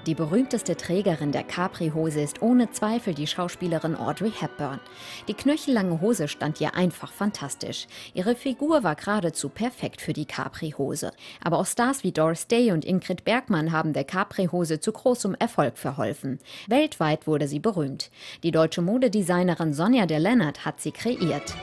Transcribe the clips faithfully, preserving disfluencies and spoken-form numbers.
Die berühmteste Trägerin der Capri-Hose ist ohne Zweifel die Schauspielerin Audrey Hepburn. Die knöchellange Hose stand ihr einfach fantastisch. Ihre Figur war geradezu perfekt für die Capri-Hose. Aber auch Stars wie Doris Day und Ingrid Bergman haben der Capri-Hose zu großem Erfolg verholfen. Weltweit wurde sie berühmt. Die deutsche Modedesignerin Sonja de Lennart hat sie kreiert.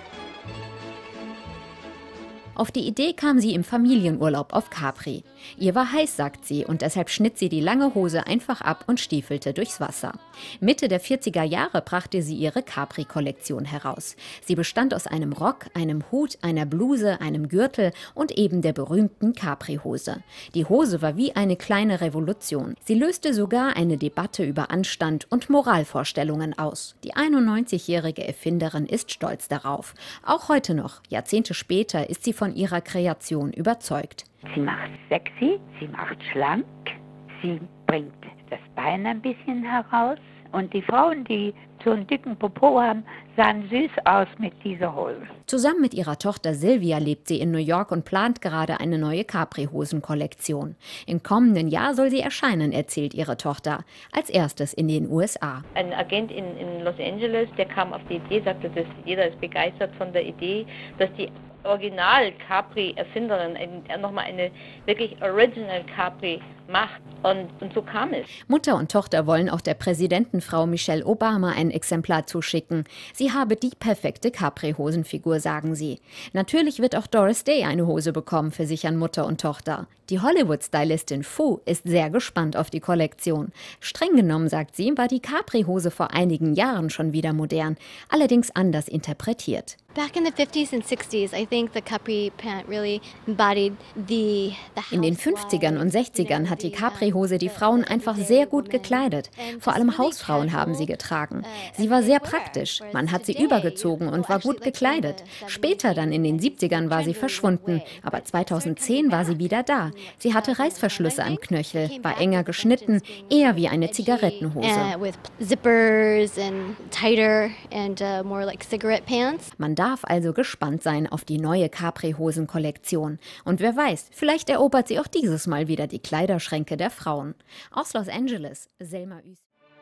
Auf die Idee kam sie im Familienurlaub auf Capri. Ihr war heiß, sagt sie, und deshalb schnitt sie die lange Hose einfach ab und stiefelte durchs Wasser. Mitte der vierziger Jahre brachte sie ihre Capri-Kollektion heraus. Sie bestand aus einem Rock, einem Hut, einer Bluse, einem Gürtel und eben der berühmten Capri-Hose. Die Hose war wie eine kleine Revolution. Sie löste sogar eine Debatte über Anstand und Moralvorstellungen aus. Die einundneunzigjährige Erfinderin ist stolz darauf. Auch heute noch, Jahrzehnte später, ist sie von ihrer Kreation überzeugt. Sie macht sexy, sie macht schlank, sie bringt das Bein ein bisschen heraus und die Frauen, die so einen dicken Popo haben, sahen süß aus mit dieser Hose. Zusammen mit ihrer Tochter Silvia lebt sie in New York und plant gerade eine neue Capri-Hosen-Kollektion. Im kommenden Jahr soll sie erscheinen, erzählt ihre Tochter. Als erstes in den U S A. Ein Agent in, in Los Angeles, der kam auf die Idee, sagte, dass jeder ist begeistert von der Idee, dass die Original-Capri-Erfinderin ein, nochmal eine wirklich Original Capri macht. Und, und so kam es. Mutter und Tochter wollen auch der Präsidentenfrau Michelle Obama ein Exemplar zuschicken. Sie habe die perfekte Capri-Hosenfigur, sagen sie. Natürlich wird auch Doris Day eine Hose bekommen, versichern Mutter und Tochter. Die Hollywood-Stylistin Fu ist sehr gespannt auf die Kollektion. Streng genommen, sagt sie, war die Capri-Hose vor einigen Jahren schon wieder modern, allerdings anders interpretiert. Back in the fifties and sixties, I think the Capri pant really embodied the, the In den fünfzigern und sechzigern hat die Capri-Hose die Frauen einfach sehr gut gekleidet. Vor allem Hausfrauen haben sie getragen. Sie war sehr praktisch. Man hat sie übergezogen und war gut gekleidet. Später dann in den siebzigern war sie verschwunden, aber zweitausendzehn war sie wieder da. Sie hatte Reißverschlüsse am Knöchel, war enger geschnitten, eher wie eine Zigarettenhose. Man darf also gespannt sein auf die neue Capri-Hosen-Kollektion. Und wer weiß, vielleicht erobert sie auch dieses Mal wieder die Kleiderschränke der Frauen. Aus Los Angeles, Selma Üs.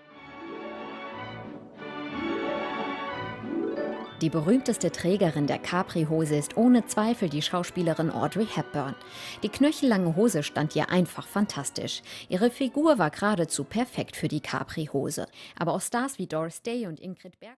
Die berühmteste Trägerin der Capri-Hose ist ohne Zweifel die Schauspielerin Audrey Hepburn. Die knöchellange Hose stand ihr einfach fantastisch. Ihre Figur war geradezu perfekt für die Capri-Hose. Aber auch Stars wie Doris Day und Ingrid Bergman